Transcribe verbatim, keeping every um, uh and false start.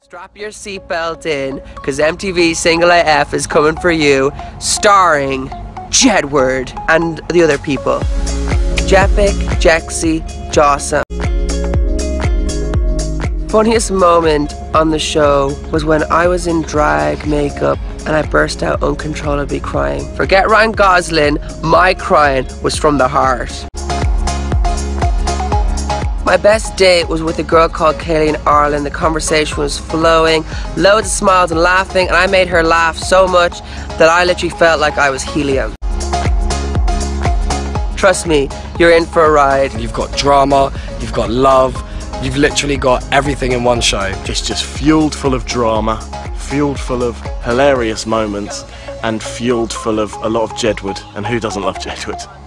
Strap your seatbelt in, because M T V Single A F is coming for you, starring Jedward and the other people. Jepic, Jexy, Jossa. Funniest moment on the show was when I was in drag makeup and I burst out uncontrollably crying. Forget Ryan Gosling, my crying was from the heart. My best date was with a girl called Kaylee in Ireland. The conversation was flowing, loads of smiles and laughing, and I made her laugh so much that I literally felt like I was helium. Trust me, you're in for a ride. You've got drama, you've got love, you've literally got everything in one show. It's just fueled full of drama, fueled full of hilarious moments, and fueled full of a lot of Jedward. And who doesn't love Jedward?